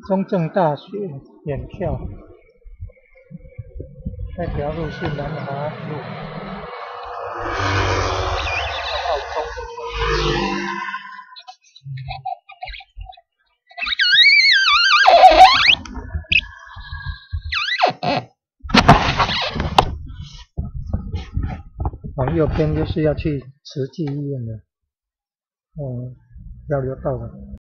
中正大学远眺，那条路是南华路，到中正路。往右边就是要去慈济医院了，交流道了。